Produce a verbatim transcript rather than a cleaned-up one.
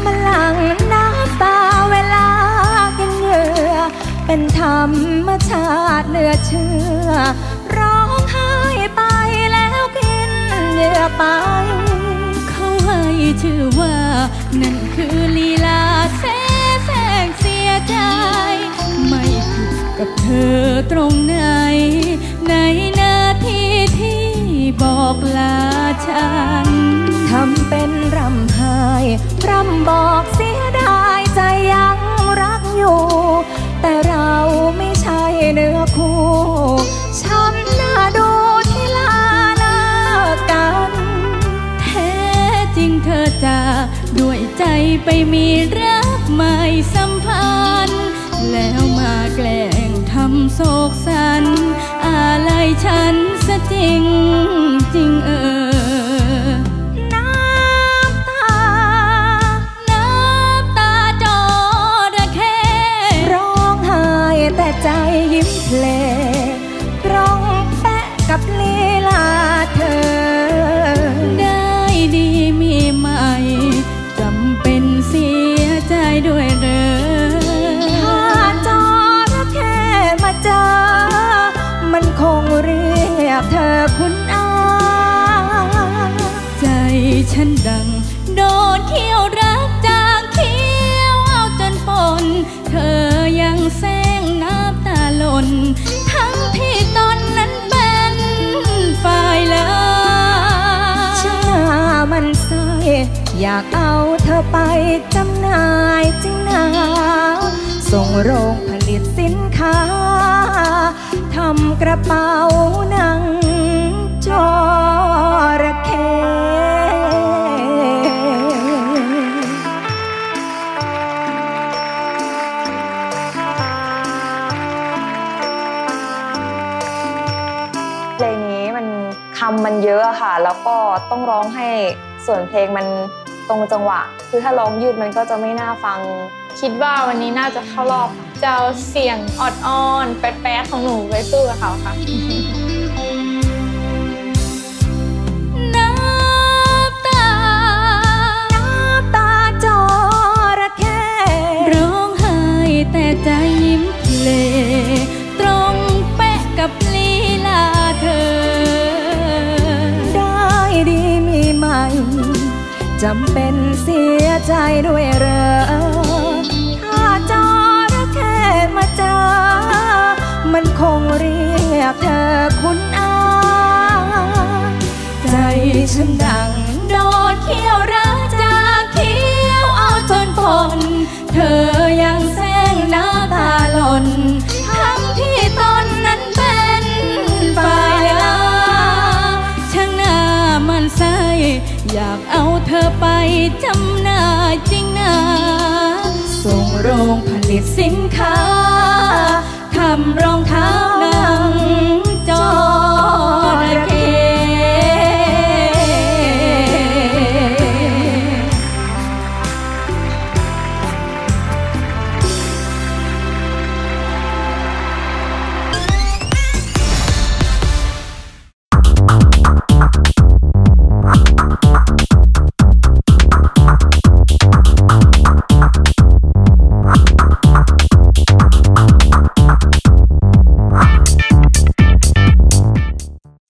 มาหลั่งน้ำตาเวลากินเหยื่อเป็นธรรมชาติเหนือเชื่อร้องไห้ไปแล้วกินเหยื่อไปเขาให้ชื่อว่านั่นคือลีลาแสแสงเสียใจไม่ผิดกับเธอตรงไหนในนาทีที่บอกลาฉันทำเป็นรำไห้รำบอกเสียดายใจยังรักอยู่แต่เราไม่ใช่เนื้อคู่ช้ำหน้าดูที่ลาเลิกกันแท้จริงเธอจากด้วยใจไปมีรักใหม่สัมพันธ์แล้วมาแกล้งทำโศกสันอะไรฉันซะจริงจริงเออน้ำตาน้ำตาจระเข้ร้องไห้แต่ใจยิ้มเพลตรงแปะกับลีลาเธอได้ดีมีใหม่จำเป็นเสียใจด้วยเด้อถ้าจระเข้มาเจอมันคงเรียกเธอคุณอาใจฉันดังโดนเขี้ยวรักจางเขี้ยวเอาจนปนเธอยังแซงน้ำตาหล่นทั้งที่ตอนนั้นเป็นฝ่ายเลิกฉันหน้ามันใส่อยากเอาเธอไปจำหน่ายจริงนาส่งโรงผลิตสินค้าทำกระเป๋าหนังจระเข้เพลงนี้มันคำมันเยอะค่ะแล้วก็ต้องร้องให้ส่วนเพลงมันตรงจังหวะคือถ้าร้องยืดมันก็จะไม่น่าฟังคิดว่าวันนี้น่าจะเข้ารอบจะเอาเสียงออดอ้อนแป๊ะๆของหนูไปสู้กับเขาค่ะน้ำตาน้ำตาจระเข้ร้องไห้แต่ใจยิ้มเพลตรงแปะกับลีลาเธอได้ดีมีใหม่จำเป็นเสียใจด้วยเหรอถ้าจระเข้มาเจอมันคงเรียกเธอคุณอาใจฉันดังโดนเขี้ยวรักจากเขี้ยวเอาจนปนเธอยังแซงน้ำตาหล่นทั้งที่ตอนนั้นเป็นฝ่ายเลิกช่างหน้ามันใสอยากเอาเธอไปจำหน่ายจริงนะส่งโรงผลิตสินค้าทำรองเท้า